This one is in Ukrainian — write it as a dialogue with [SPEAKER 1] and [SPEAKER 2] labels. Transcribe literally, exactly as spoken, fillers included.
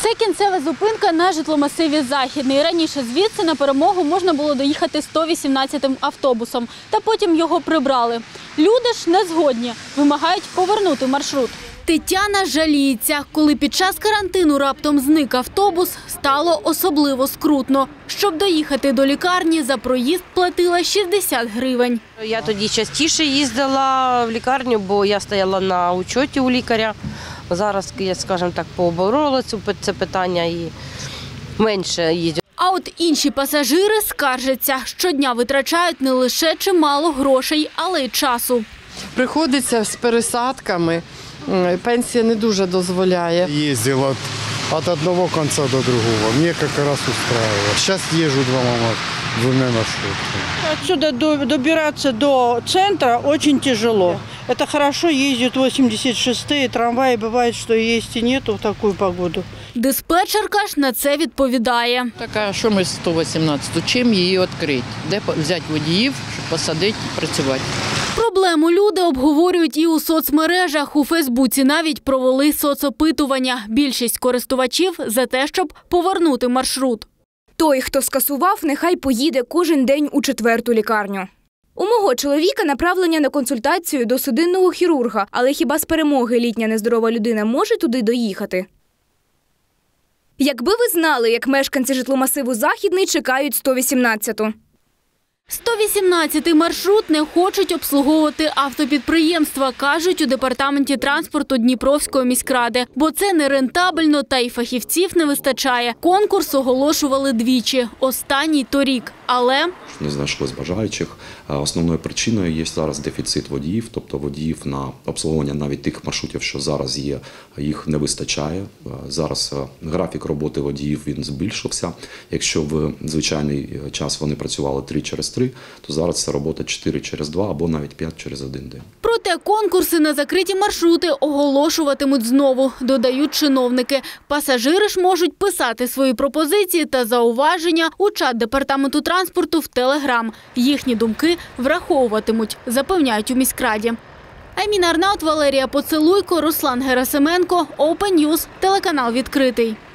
[SPEAKER 1] Це кінцева зупинка на житломасиві Західний. Раніше звідси на Перемогу можна було доїхати сто вісімнадцятим автобусом. Та потім його прибрали. Люди ж не згодні. Вимагають повернути маршрут. Тетяна жаліється. Коли під час карантину раптом зник автобус, стало особливо скрутно. Щоб доїхати до лікарні, за проїзд платила шістдесят гривень.
[SPEAKER 2] Я тоді частіше їздила в лікарню, бо я стояла на учоті у лікаря. Зараз, я, скажімо так, поборола це питання і менше їздю.
[SPEAKER 1] А от інші пасажири скаржаться. Щодня витрачають не лише чимало грошей, але й часу.
[SPEAKER 3] Приходиться з пересадками. Пенсія не дуже дозволяє.
[SPEAKER 4] Їздив від, від одного кінця до другого. Мені якраз устраивает. Зараз їжджу двома, двома маршрутками.
[SPEAKER 5] Отсюда добираться до центра очень тяжело. Это хорошо, ездят восемьдесят шестые, трамваи бывает, что есть и нету в такую погоду.
[SPEAKER 1] Диспетчерка ж на це відповідає.
[SPEAKER 6] Так, а що ми сто вісімнадцяту? Чим її відкрити? Де взяти водіїв, щоб посадити і працювати?
[SPEAKER 1] Проблему люди обговорюють і у соцмережах. У Фейсбуці навіть провели соцопитування. Більшість користувачів за те, щоб повернути маршрут.
[SPEAKER 7] Той, хто скасував, нехай поїде кожен день у четверту лікарню. У мого чоловіка направлення на консультацію до судинного хірурга. Але хіба з Перемоги літня нездорова людина може туди доїхати? Якби ви знали, як мешканці житломасиву Західний чекають сто вісімнадцяту.
[SPEAKER 1] сто вісімнадцятий маршрут не хочуть обслуговувати автопідприємства, кажуть у департаменті транспорту Дніпровської міськради. Бо це нерентабельно та й фахівців не вистачає. Конкурс оголошували двічі, останній торік. Але
[SPEAKER 8] не знайшлось бажаючих. Основною причиною є зараз дефіцит водіїв, тобто водіїв на обслуговування навіть тих маршрутів, що зараз є, їх не вистачає. Зараз графік роботи водіїв він збільшився. Якщо в звичайний час вони працювали три через три, то зараз це робота чотири через два або навіть п'ять через один день.
[SPEAKER 1] Проте конкурси на закриті маршрути оголошуватимуть знову, додають чиновники. Пасажири ж можуть писати свої пропозиції та зауваження у чат департаменту транспорту в Телеграм. Їхні думки враховуватимуть, запевняють у міськраді. Айміна Арнаут, Валерія Поцелуйко, Руслан Герасименко, Open News, телеканал «Відкритий».